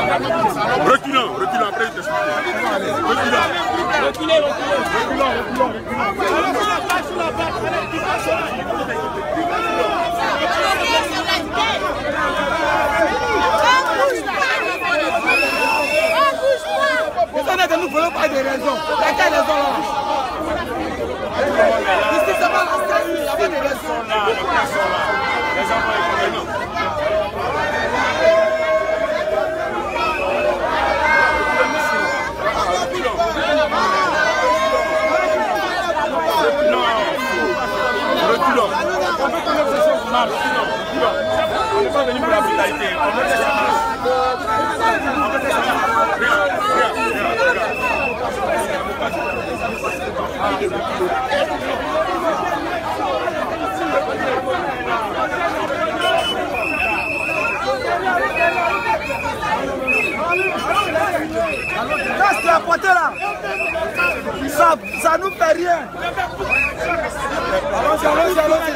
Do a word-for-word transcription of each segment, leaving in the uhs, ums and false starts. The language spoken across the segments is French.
Reculons, reculons, après il t'explique. Reculons. Reculez, reculez. Reculons, reculons, Nous ne voulons pas de raison. Laquelle raison là? Ici, c'est pas la scène, il n'y a pas de raison. Les enfants économiques. Non, reculons. On peut connaître ces choses mal. On n'est pas venu pour la brutalité. On peut laisser ça. On peut laisser ça. Regarde, regarde, regarde. Reste la pointe là. Ça, ça nous fait rien. Allons-y, allons-y, allons-y.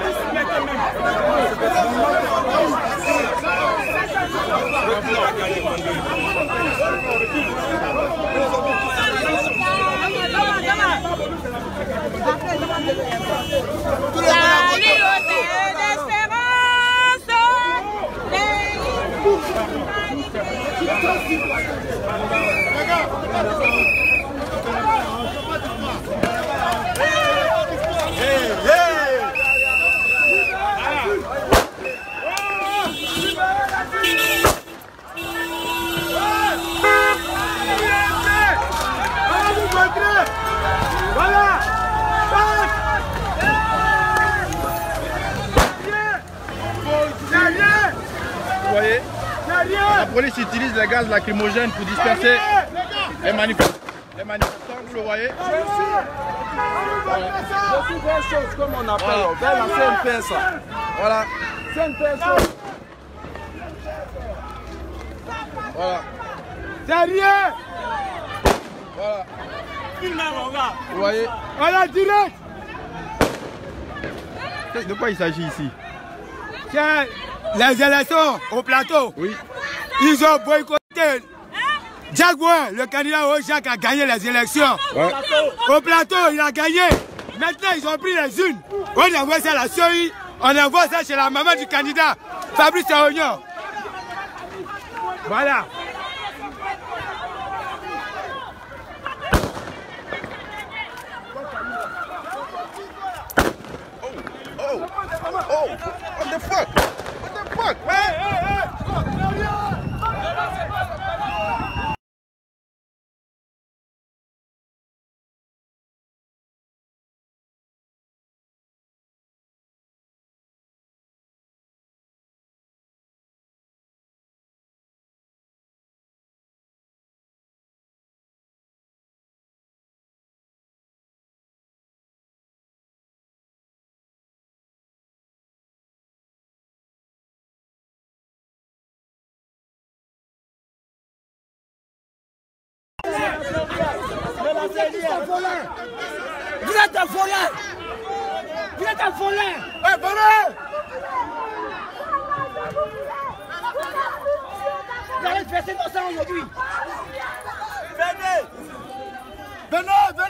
Vous voyez, la police utilise les gaz lacrymogènes pour disperser les manifestants. Les manifestants, vous le voyez. Je suis vers chose comme on appelle, vers la C N P S. Voilà. C N P S. Voilà. Derrière. Voilà. Vous voyez. Voilà, direct. De quoi il s'agit ici? C'est les élections au plateau. Oui. Ils ont boycotté. Jaguar, le candidat au Jacques a gagné les élections. Ouais. Au plateau, il a gagné. Maintenant, ils ont pris les unes. On envoie ça à la C O I. On envoie ça chez la maman du candidat, Fabrice Aounion. Voilà. Oh, oh, what the fuck? What the fuck? Hey, hey, hey. Vous êtes un voleur. Vous êtes un voleur. Un voleur. Vous allez faire ces ça aujourd'hui. Venez. Venez, venez.